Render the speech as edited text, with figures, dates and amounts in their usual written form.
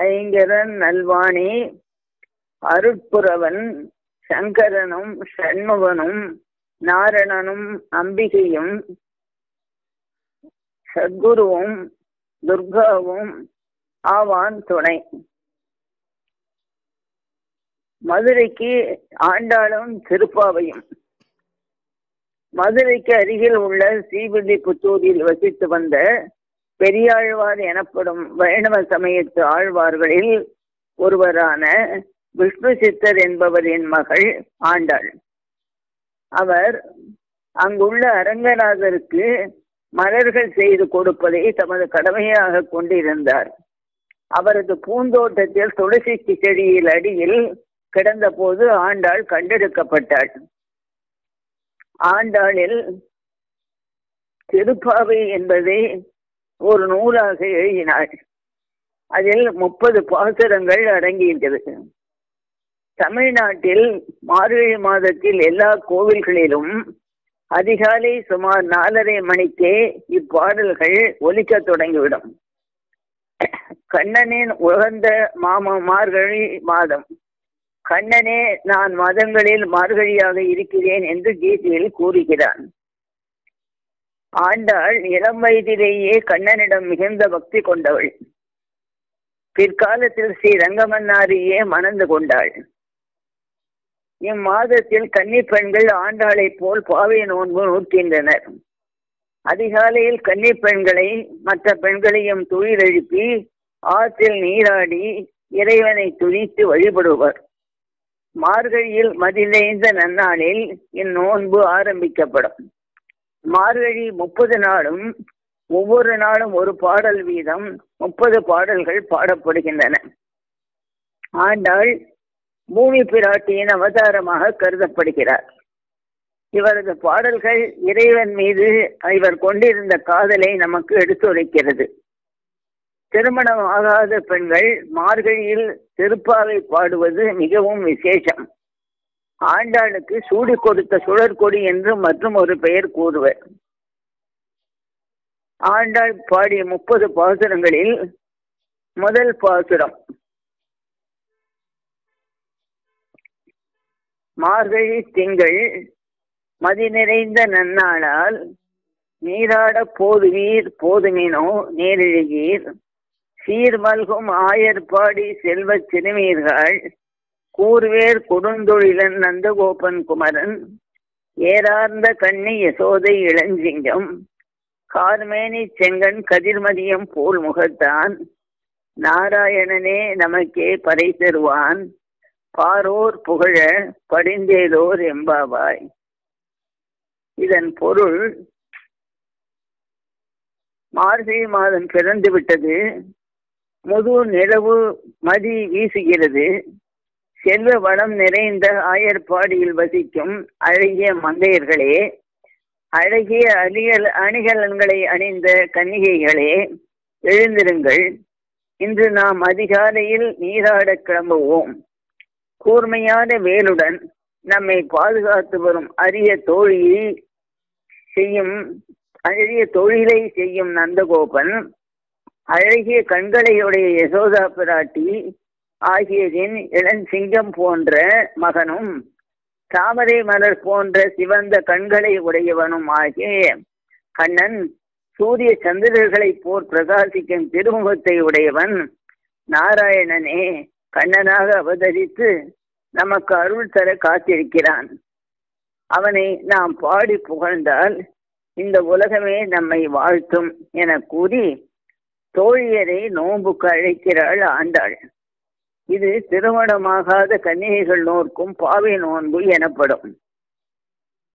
ஐங்கரன் நல்வாணி அருட்புறவன் சங்கரனும் சண்முகனும் நாரணனும் அம்பிகையும் சத்குருவும் துர்காவும் ஆவான் துணை. மதுரைக்கு ஆண்டாளும் திருப்பாவையும். மதுரைக்கு அருகில் உள்ள ஸ்ரீவில்லிபுத்தூரில் வசித்து வந்த பெரியாழ்வார் எனப்படும் வைணவ சமயத்து ஆழ்வார்களில் ஒருவரான விஷ்ணு சித்தர் என்பவரின் மகள் ஆண்டாள். அவர் அங்குள்ள அரங்கநாதருக்கு மலர்கள் செய்து கொடுப்பதை தமது கடமையாக கொண்டிருந்தார். அவரது பூந்தோட்டத்தில் துளசி செடியில் அடியில் கிடந்த போது ஆண்டாள் கண்டெடுக்கப்பட்டாள். ஆண்டாளில் திருப்பாவை என்பதை ஒரு நூலாக எழுதினாள். அதில் 30 பாசுரங்கள் அடங்கியிருக்கிறது. தமிழ்நாட்டில் மார்கழி மாதத்தில் எல்லா கோவில்களிலும் அதிகாலை சுமார் 4:30 மணிக்கே இப்பாடல்கள் ஒலிக்க தொடங்கிவிடும். கண்ணனின் உகந்த மார்கழி மாதம். கண்ணனே நான் மதங்களில் மார்கழியாக இருக்கிறேன் என்று கீதையில் கூறுகிறான். ஆண்டாள் இளம் வயதிலேயே கண்ணனிடம் மிகுந்த பக்தி கொண்டவள். பிற்காலத்தில் ஸ்ரீ ரங்கமன்னாரையே மணந்து கொண்டாள். இம்மாதத்தில் கன்னி பெண்கள் ஆண்டாளை போல் பாவை நோன்பு நோக்கின்றனர். அதிகாலையில் கன்னி பெண்களை மற்ற பெண்களையும் துயிலெழுப்பி ஆற்றில் நீராடி இறைவனை துதித்து வழிபடுவர். மார்கழியில் மதிநெய்ந்த நன்னாளில் இந்நோன்பு ஆரம்பிக்கப்படும். மார்கழி 30 நாளும் ஒவ்வொரு நாளும் ஒரு பாடல் வீதம் 30 பாடல்கள் பாடப்படுகின்றன. ஆண்டாள் பூமி பிராட்டியின் அவதாரமாக கருதப்படுகிறார். இவரது பாடல்கள் இறைவன் மீது இவர் கொண்டிருந்த காதலை நமக்கு எடுத்துரைக்கிறது. திருமணம் ஆகாத பெண்கள் மார்கழியில் திருப்பாவை பாடுவது மிகவும் விசேஷம். ஆண்டாளுக்கு சூடி கொடுத்த சுழற்கொடி என்று மற்றும் ஒரு பெயர் கூறுவர். ஆண்டாள் பாடிய 30 பாசுரங்களில் முதல் பாசுரம் மார்கழி திங்கள் மதி நிறைந்த நன்னாளால் நீராட போதுவீர் போதுமினோ நேரிழகீர் சீர்மல்கும் ஆயர்பாடி செல்வச் சிறுமீர்கள் கூர்வேர் கொடுந்தொழிலன் நந்தகோபன் குமரன் ஏறார்ந்த கண்ணி யசோதை இளஞ்சிங்கம் கார்மேனி செங்கன் கதிர்மதியம் போல் முகத்தான் நாராயணனே நமக்கே பறை தருவான் பாரோர் புகழ படிந்தேதோர் எம்பாவாய். இதன் பொருள், மார்கழி மாதம் பிறந்து விட்டது, முது நிலவு மதி வீசுகிறது, செல்வ வளம் நிறைந்த ஆயர்பாடியில் வசிக்கும் அழகிய மங்கையர்களே, அழகிய அணிகலன்களை அணிந்த கன்னிகைகளே, எழுந்திருங்கள். இன்று நாம் அதிகாலையில் நீராட கிளம்புவோம். கூர்மையான வேலுடன் நம்மை பாதுகாத்து வரும் அரிய தொழிலை செய்யும் நந்தகோபன், அழகிய கண்களையுடைய யசோதா பிராட்டி ஆகியதின் இளஞ்சிங்கம் போன்ற மகனும் தாமரை மலர் போன்ற சிவந்த கண்களை உடையவனும் ஆகிய கண்ணன் சூரிய சந்திரர்களை போர் பிரகாசிக்கும் திருமுகத்தை உடையவன் நாராயணனே கண்ணனாக அவதரித்து நமக்கு அருள் தர காத்திருக்கிறான். அவனை நாம் பாடி புகழ்ந்தால் இந்த உலகமே நம்மை வாழ்த்தும் என கூறி தோழியரை நோன்புக்கு அழைக்கிறாள் ஆண்டாள். இது திருமணமாகாத கன்னிகைகள் நோர்க்கும் பாவை நோன்பு எனப்படும்.